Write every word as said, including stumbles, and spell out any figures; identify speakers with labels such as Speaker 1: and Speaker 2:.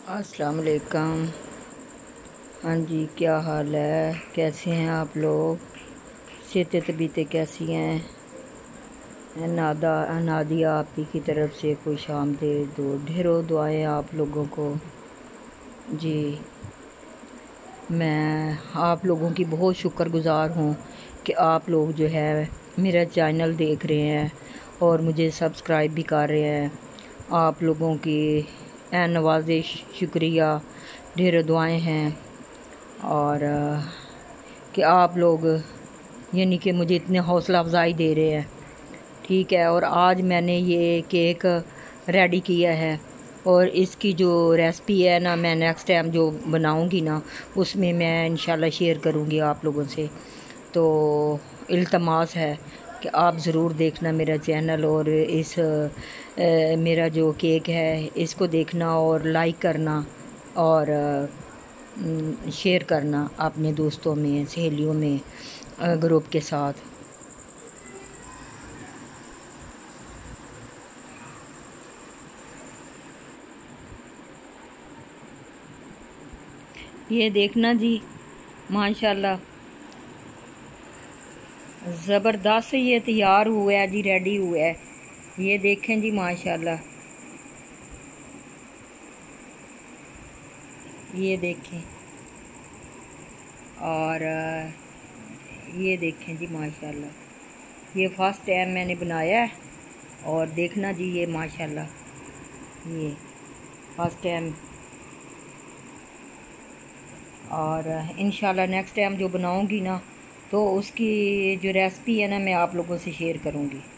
Speaker 1: अस्सलाम वालेकुम। हाँ जी, क्या हाल है? कैसे हैं आप लोग? सेहत तबीयतें कैसी हैं? नादा नादिया आपी की तरफ से खुश आमदीद दो, ढेरों दुआएं आप लोगों को। जी, मैं आप लोगों की बहुत शुक्रगुज़ार हूँ कि आप लोग जो है मेरा चैनल देख रहे हैं और मुझे सब्सक्राइब भी कर रहे हैं। आप लोगों की ए नवाजिश, शुक्रिया, ढेरों दुआएं हैं। और कि आप लोग यानी कि मुझे इतने हौसला अफजाई दे रहे हैं। ठीक है, और आज मैंने ये केक रेडी किया है और इसकी जो रेसिपी है ना, मैं नेक्स्ट टाइम जो बनाऊंगी ना उसमें मैं इंशाल्लाह शेयर करूंगी आप लोगों से। तो इल्तमास है कि आप ज़रूर देखना मेरा चैनल और इस ए, मेरा जो केक है इसको देखना और लाइक करना और शेयर करना अपने दोस्तों में, सहेलियों में, ग्रुप के साथ। ये देखना जी, माशाल्लाह ज़बरदस्त ये तैयार हुआ है जी, रेडी हुआ है। ये देखें जी, माशाल्लाह ये देखें। और ये देखें जी, माशाल्लाह ये फर्स्ट टाइम मैंने बनाया है। और देखना जी, ये माशाल्लाह ये फर्स्ट टाइम। और इंशाल्लाह नेक्स्ट टाइम जो बनाऊंगी ना तो उसकी जो रेसिपी है ना मैं आप लोगों से शेयर करूंगी।